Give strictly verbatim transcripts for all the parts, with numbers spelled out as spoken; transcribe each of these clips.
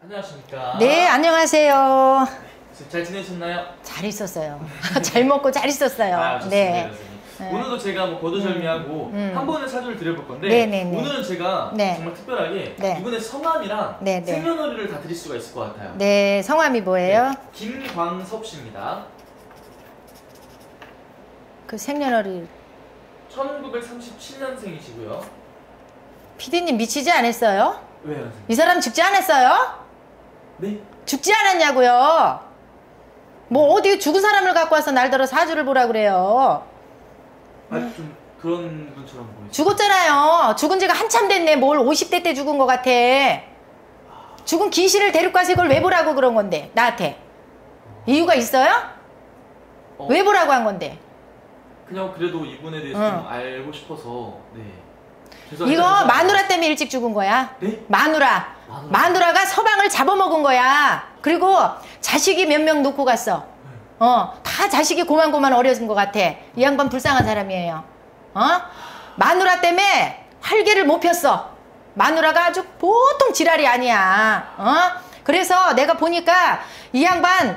안녕하십니까. 네, 안녕하세요. 네, 잘 지내셨나요? 잘 있었어요. 잘 먹고 잘 있었어요. 아, 좋습니다. 네. 네. 오늘도 제가 뭐 거두절미하고 음, 음. 한 번의 사주를 드려볼 건데 네네네. 오늘은 제가 네. 정말 특별하게 네. 이분의 성함이랑 네네. 생년월일을 다 드릴 수가 있을 것 같아요. 네, 성함이 뭐예요? 네, 김광섭 씨입니다. 그 생년월일. 천구백삼십칠 년생이시고요. 피디님 미치지 않았어요? 왜요, 선생님? 이 사람 죽지 않았어요? 네? 죽지 않았냐고요? 뭐 어디 죽은 사람을 갖고 와서 날더러 사주를 보라 그래요. 아, 좀 그런 분처럼 보이세요. 죽었잖아요. 죽은 지가 한참 됐네. 뭘 오십 대 때 죽은 것 같아. 죽은 귀신을 데리고 와서 이걸 왜 보라고 그런 건데, 나한테. 이유가 있어요? 어, 왜 보라고 한 건데? 그냥 그래도 이분에 대해서 응. 좀 알고 싶어서. 네. 이거 죄송합니다. 마누라 때문에 일찍 죽은 거야. 네? 마누라. 마누라. 마누라가 서방을 잡아먹은 거야. 그리고 자식이 몇 명 놓고 갔어. 어, 다 자식이 고만고만 어려진 것 같아. 이 양반 불쌍한 사람이에요. 어? 마누라 때문에 활개를 못 폈어. 마누라가 아주 보통 지랄이 아니야. 어? 그래서 내가 보니까 이 양반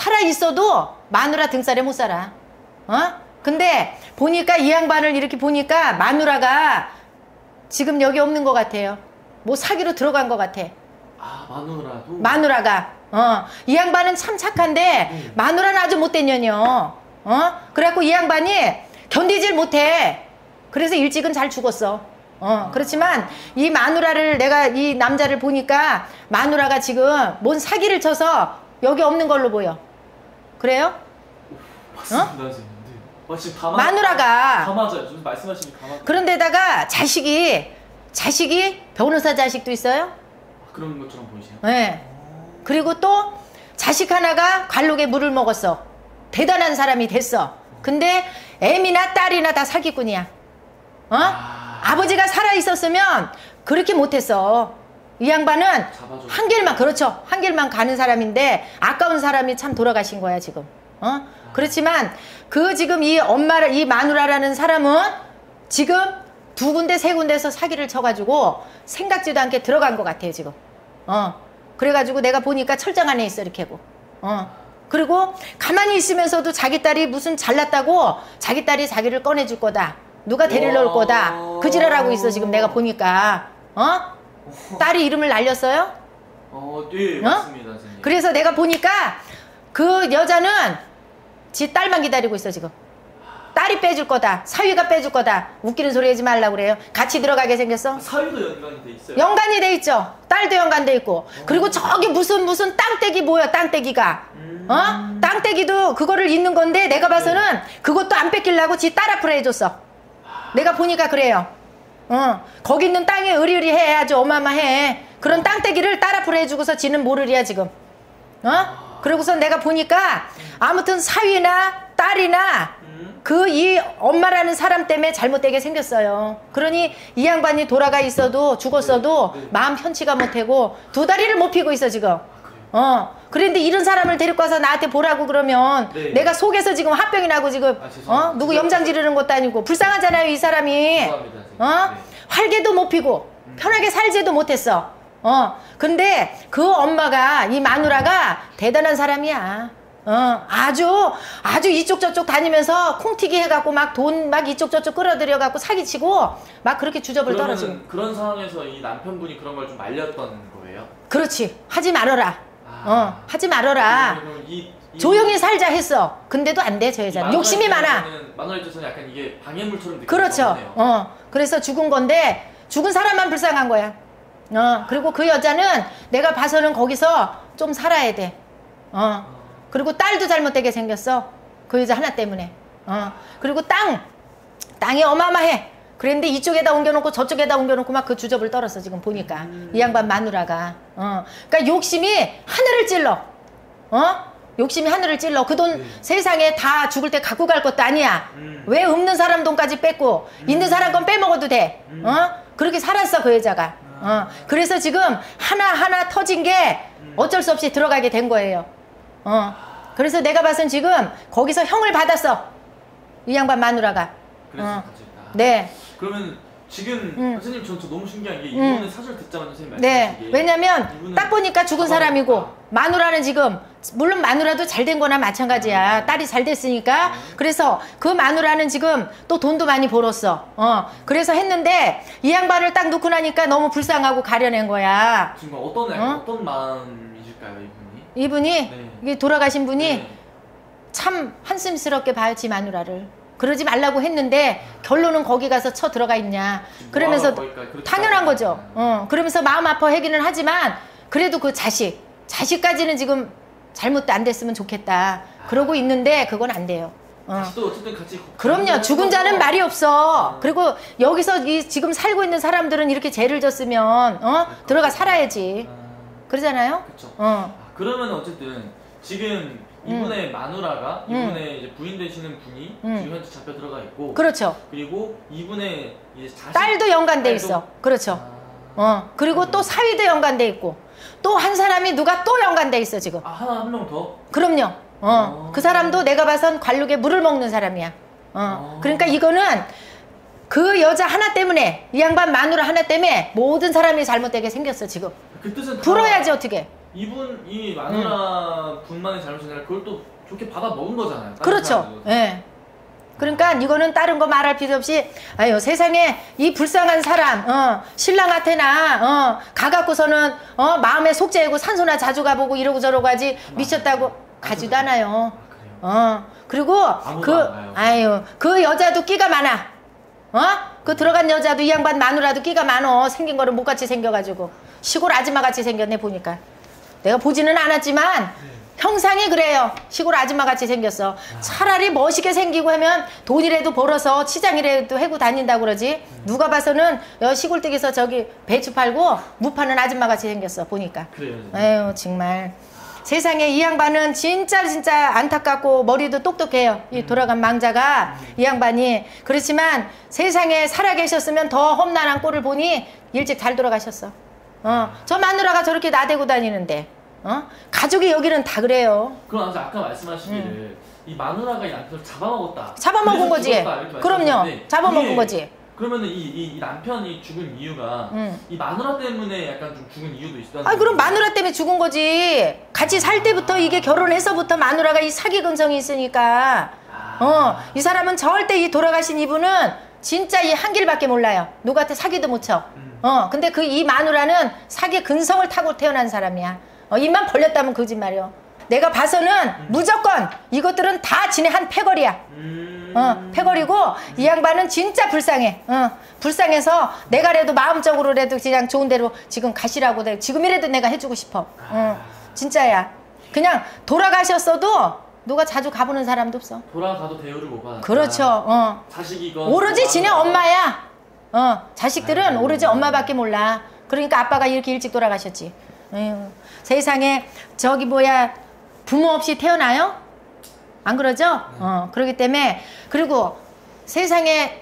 살아있어도 마누라 등살에 못 살아. 어? 근데 보니까 이 양반을 이렇게 보니까 마누라가 지금 여기 없는 것 같아요. 뭐 사기로 들어간 것 같아. 아, 마누라도? 마누라가. 어. 이 양반은 참 착한데 음. 마누라는 아주 못된 년이요. 어? 그래갖고 이 양반이 견디질 못해. 그래서 일찍은 잘 죽었어. 어. 그렇지만 이 마누라를 내가 이 남자를 보니까 마누라가 지금 뭔 사기를 쳐서 여기 없는 걸로 보여. 그래요? 맞습니다, 선생님. 네. 와, 지금 다 마누라가. 다 맞아요. 지금 말씀하시는 게 다 맞아요. 그런데다가 자식이 자식이 변호사 자식도 있어요? 그런 것처럼 보이세요? 네. 그리고 또 자식 하나가 관록에 물을 먹었어. 대단한 사람이 됐어. 근데 애미나 딸이나 다 사기꾼이야. 어? 아... 아버지가 살아있었으면 그렇게 못했어. 이 양반은 잡아줘. 한 길만, 그렇죠. 한 길만 가는 사람인데 아까운 사람이 참 돌아가신 거야 지금. 어? 아... 그렇지만 그 지금 이 엄마를, 이 마누라라는 사람은 지금 두 군데 세 군데에서 사기를 쳐가지고 생각지도 않게 들어간 것 같아요 지금. 어. 그래가지고 내가 보니까 철장 안에 있어 이렇게 하고. 어. 그리고 가만히 있으면서도 자기 딸이 무슨 잘났다고 자기 딸이 자기를 꺼내줄 거다. 누가 데리러 올 거다. 그 지랄하고 있어 지금 내가 보니까. 어? 딸이 이름을 날렸어요? 어, 예, 어? 맞습니다, 선생님. 그래서 내가 보니까 그 여자는 지 딸만 기다리고 있어 지금. 딸이 빼줄 거다. 사위가 빼줄 거다. 웃기는 소리 하지 말라고 그래요. 같이 들어가게 생겼어? 사위도 연관이 돼 있어요? 연관이 돼 있죠. 딸도 연관돼 있고. 어. 그리고 저기 무슨 무슨 땅떼기 뭐야 땅떼기가. 음... 어? 땅떼기도 그거를 있는 건데 내가 봐서는 네. 그것도 안 뺏기려고 지 딸 앞으로 해줬어. 내가 보니까 그래요. 어. 거기 있는 땅이 으리으리해. 아주 어마어마해. 그런 어. 땅떼기를 딸 앞으로 해주고서 지는 모르리야 지금. 어? 아... 그러고서 내가 보니까 아무튼 사위나 딸이나 그 이 엄마라는 사람 때문에 잘못되게 생겼어요. 그러니 이 양반이 돌아가 있어도 죽었어도 네, 네. 마음 편치가 못하고 두 다리를 못 피고 있어 지금. 아, 어. 그런데 이런 사람을 데리고 와서 나한테 보라고 그러면 네. 내가 속에서 지금 화병이 나고 지금 아, 어? 누구 염장 지르는 것도 아니고 불쌍하잖아요 이 사람이. 죄송합니다, 어? 네. 활개도 못 피고 음. 편하게 살지도 못했어. 어. 근데 그 엄마가 이 마누라가 대단한 사람이야. 어, 아주, 아주 이쪽 저쪽 다니면서 콩튀기 해갖고 막 돈 막 이쪽 저쪽 끌어들여갖고 사기치고 막 그렇게 주접을 떨어지고. 그런 상황에서 이 남편분이 그런 걸 좀 말렸던 거예요? 그렇지. 하지 말어라. 아. 어, 하지 말어라. 이, 이, 조용히 살자 했어. 근데도 안 돼, 저 여자는. 욕심이 많아. 마누라 입장에서는 약간 이게 방해물처럼 느껴지네요. 그렇죠. 어, 그래서 죽은 건데 죽은 사람만 불쌍한 거야. 어, 그리고 그 여자는 내가 봐서는 거기서 좀 살아야 돼. 어. 그리고 딸도 잘못되게 생겼어. 그 여자 하나 때문에. 어. 그리고 땅. 땅이 어마어마해. 그런데 이쪽에다 옮겨놓고 저쪽에다 옮겨놓고 막 그 주접을 떨었어 지금 보니까. 음. 이 양반 마누라가. 어. 그러니까 욕심이 하늘을 찔러. 어? 욕심이 하늘을 찔러. 그 돈 음. 세상에 다 죽을 때 갖고 갈 것도 아니야. 음. 왜 없는 사람 돈까지 뺏고 음. 있는 사람 건 빼먹어도 돼. 음. 어? 그렇게 살았어 그 여자가. 어. 그래서 지금 하나하나 터진 게 어쩔 수 없이 들어가게 된 거예요. 어. 그래서 내가 봐선 지금 거기서 형을 받았어. 이 양반 마누라가. 그래서 어. 네. 그러면 지금 음. 선생님 전 저 너무 신기한 게 음. 이번에 사설 듣자마자 선생님 네. 말씀하시기에 왜냐면 이분은 딱 보니까 죽은 사람이고 가방이니까. 마누라는 지금 물론 마누라도 잘 된 거나 마찬가지야. 딸이 잘 됐으니까. 그래서 그 마누라는 지금 또 돈도 많이 벌었어. 어. 그래서 했는데 이 양반을 딱 놓고 나니까 너무 불쌍하고 가려낸 거야. 지금 어떤 어? 어떤 마음이실까요, 이분이? 이분이 네. 이게 돌아가신 분이 네. 참 한심스럽게 봐요, 지 마누라를. 그러지 말라고 했는데 결론은 거기 가서 쳐 들어가 있냐. 그러면서 뭐하러 거기까지 그렇게 당연한 가요? 거죠. 어, 그러면서 마음 아파 하기는 하지만 그래도 그 자식, 자식까지는 지금 잘못도 안 됐으면 좋겠다. 그러고 있는데 그건 안 돼요. 어. 다시 또 어쨌든 같이 그럼요. 죽은 자는 말이 없어. 그리고 여기서 이 지금 살고 있는 사람들은 이렇게 죄를 졌으면 어? 들어가 살아야지. 아, 그러잖아요. 그렇죠. 어. 그러면 어쨌든 지금 이분의 마누라가 음. 이분의 이제 부인 되시는 분이 음. 지금 현재 잡혀 들어가 있고 그렇죠. 그리고 이분의 이제 자식 딸도 연관돼 딸도- 있어. 그렇죠. 아, 어. 그리고 또 사위도 연관돼 있고 또 한 사람이 누가 또 연관돼 있어 지금. 아 하나 한 명 더? 그럼요. 어. 어. 그 사람도 내가 봐선 관록에 물을 먹는 사람이야. 어. 어. 그러니까 이거는 그 여자 하나 때문에 이 양반 마누라 하나 때문에 모든 사람이 잘못되게 생겼어 지금. 그 뜻은 다 불어야지 어떻게. 이분 이 마누라 분만의 잘못이 아니라 그걸 또 좋게 받아 먹은 거잖아요. 다른 그렇죠. 사람들도. 예. 그러니까 이거는 다른 거 말할 필요 없이 아유 세상에 이 불쌍한 사람 어, 신랑한테나 어, 가갖고서는 어, 마음에 속죄하고 산소나 자주 가보고 이러고 저러고 하지 미쳤다고 가지도 않아요. 아, 그래요? 어 그리고 아무도 그 안 가요. 아유 그 여자도 끼가 많아. 어? 그 들어간 여자도 이 양반 마누라도 끼가 많어. 생긴 거는 못같이 생겨가지고 시골 아줌마 같이 생겼네 보니까. 내가 보지는 않았지만 네. 형상이 그래요. 시골 아줌마 같이 생겼어. 차라리 멋있게 생기고 하면 돈이라도 벌어서 치장이라도 해고 다닌다고 그러지. 누가 봐서는 여 시골댁에서 저기 배추 팔고 무 파는 아줌마 같이 생겼어 보니까. 그래요. 에휴 정말 세상에 이 양반은 진짜 진짜 안타깝고 머리도 똑똑해요. 이 돌아간 망자가 이 양반이. 그렇지만 세상에 살아계셨으면 더 험난한 꼴을 보니 일찍 잘 돌아가셨어. 어, 저 마누라가 저렇게 나대고 다니는데 어? 가족이 여기는 다 그래요. 그럼 아까 말씀하시기를 이 마누라가 이 남편을 잡아먹었다. 잡아먹은 그래서 거지. 죽었다, 이렇게 그럼요. 말씀하셨는데 잡아먹은 이게 거지. 그러면은 이, 이, 이 남편이 죽은 이유가 음. 이 마누라 때문에 약간 좀 죽은 이유도 있다는 아 그럼 거예요? 마누라 때문에 죽은 거지. 같이 살 때부터 이게 결혼해서부터 마누라가 이 사기 근성이 있으니까. 어, 이 사람은 절대 이 돌아가신 이분은 진짜 이 한 길밖에 몰라요. 누구한테 사기도 못 쳐. 음. 어, 근데 그 이 마누라는 사기 근성을 타고 태어난 사람이야. 어, 입만 벌렸다면 거짓말이요. 내가 봐서는 음. 무조건 이것들은 다 지네 한 패거리야. 음... 어, 패거리고 이 양반은 진짜 불쌍해. 어, 불쌍해서 내가라도 마음적으로라도 그냥 좋은 대로 지금 가시라고 내 지금이라도 내가 해주고 싶어. 어, 진짜야. 그냥 돌아가셨어도 누가 자주 가보는 사람도 없어. 돌아가도 대우를 못 받았다. 그렇죠. 어. 자식이건 오로지 지네 엄마야. 어, 자식들은 아이고. 오로지 엄마밖에 몰라. 그러니까 아빠가 이렇게 일찍 돌아가셨지. 에휴, 세상에 저기 뭐야 부모 없이 태어나요? 안 그러죠? 어, 그렇기 때문에 그리고 세상에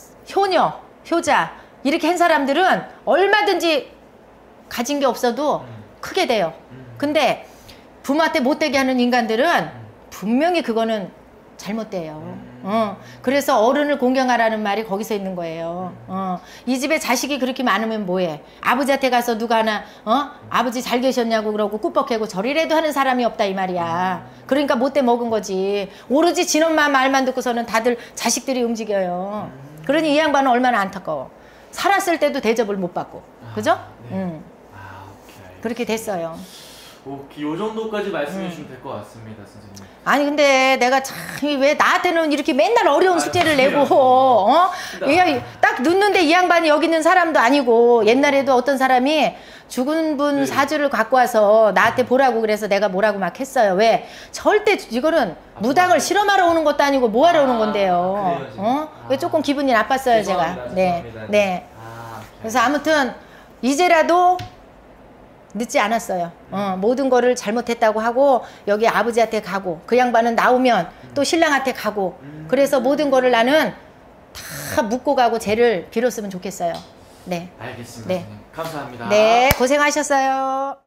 효녀, 효자 이렇게 한 사람들은 얼마든지 가진 게 없어도 음. 크게 돼요. 음. 근데 부모한테 못되게 하는 인간들은 분명히 그거는 잘못돼요. 음. 어, 그래서 어른을 공경하라는 말이 거기서 있는 거예요. 어, 이 집에 자식이 그렇게 많으면 뭐해? 아버지한테 가서 누가 하나 어? 아버지 잘 계셨냐고 그러고 꾸벅해고 저리라도 하는 사람이 없다 이 말이야. 그러니까 못돼 먹은 거지. 오로지 진엄마 말만 듣고서는 다들 자식들이 움직여요. 그러니 이 양반은 얼마나 안타까워. 살았을 때도 대접을 못 받고. 그죠? 아, 네. 음, 아, 오케이. 그렇게 됐어요. 오케이, 요 정도까지 말씀해 음. 주시면 될 것 같습니다, 선생님. 아니 근데 내가 참 왜 나한테는 이렇게 맨날 어려운 아, 숙제를 그래요. 내고 어? 그러니까. 이- 딱 늦는데 이 양반이 여기 있는 사람도 아니고 옛날에도 어떤 사람이 죽은 분 네. 사주를 갖고 와서 나한테 보라고 그래서 내가 뭐라고 막 했어요. 왜? 절대 이거는 무당을 실험하러 오는 것도 아니고 뭐하러 오는 아, 건데요. 그래요, 지금. 어? 왜 아. 조금 기분이 나빴어요 죄송합니다, 제가. 네, 죄송합니다. 네. 아, 오케이. 그래서 아무튼 이제라도 늦지 않았어요. 어, 모든 거를 잘못했다고 하고 여기 아버지한테 가고 그 양반은 나오면 또 신랑한테 가고 그래서 모든 거를 나는 다 묻고 가고 죄를 빌었으면 좋겠어요. 네, 알겠습니다. 네. 선생님. 감사합니다. 네, 고생하셨어요.